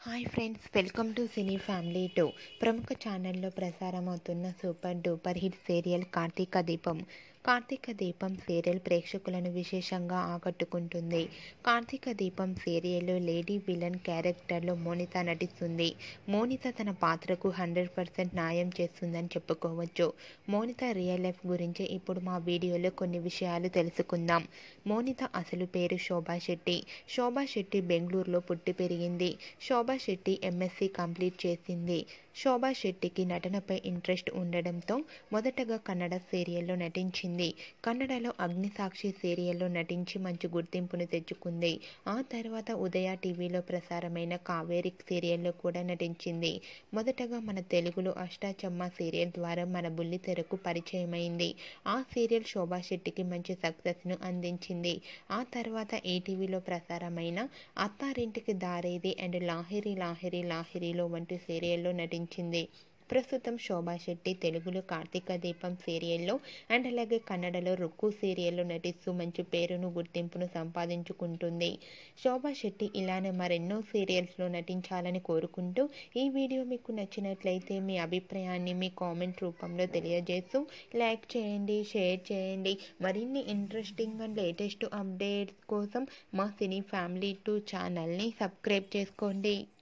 Hi friends, welcome to cine family 2. ప్రముఖ ఛానల్లో ప్రసారమవుతున్న super duper hit serial Karthika Deepam serial ప్రేక్షకులను విశేషంగా ఆకట్టుకుంటుంది. కార్తీక దీపం సీరియల్లో లేడీ విలన్ క్యారెక్టర్లో మోనిత నటిస్తుంది. మోనిత తన పాత్రకు 100% న్యాయం చేస్తుందని చెప్పుకోవచ్చు. మోనిత రియల్ లైఫ్ గురించి ఇప్పుడు మా వీడియోలో కొన్ని విషయాలు తెలుసుకుందాం. మోనిత అసలు పేరు శోభా శెట్టి. శోభా శెట్టి బెంగళూరులో పుట్టి పెరిగింది. శోభా శెట్టి ఎంఎస్సీ కంప్లీట్ చేసింది. శోభా శెట్టికి నటనపై ఇంట్రెస్ట్ ఉండడంతో మొదటగా కన్నడ సీరియల్లో నటించింది. కన్నడలో అగ్నిసాక్షి సీరియల్లో నటించి మంచి గుర్తింపును తెచ్చుకుంది. ఆ తర్వాత ఉదయ టీవీలో ప్రసారమైన కావేరి సీరియల్లో కూడా నటించింది. మొదటగా మన తెలుగులో అష్టాచమ్మ సీరియల్ ద్వారా మన బుల్లితెరకు పరిచయమైంది. ఆ సీరియల్ శోభా శెట్టికి మంచి సక్సెస్ను అందించింది. ఆ తర్వాత ఈటీవీలో ప్రసారమైన అత్తారింటికి దారేది అండ్ లాహిరి లాహిరి లాహిరిలో వంటి సీరియల్లో నటించింది. ప్రస్తుతం శోభా శెట్టి తెలుగులో కార్తీక దీపం సీరియల్లో అండ్ అలాగే కన్నడలో రుక్కు సీరియల్లో నటిస్తూ మంచి పేరును గుర్తింపును సంపాదించుకుంటుంది. శోభా శెట్టి ఇలానే మరెన్నో సీరియల్స్లో నటించాలని కోరుకుంటూ ఈ వీడియో మీకు నచ్చినట్లయితే మీ అభిప్రాయాన్ని మీ కామెంట్ రూపంలో తెలియజేస్తూ లైక్ చేయండి, షేర్ చేయండి. మరిన్ని ఇంట్రెస్టింగ్ అండ్ లేటెస్ట్ అప్డేట్స్ కోసం మా సినీ ఫ్యామిలీ 2 ఛానల్ని సబ్స్క్రైబ్ చేసుకోండి.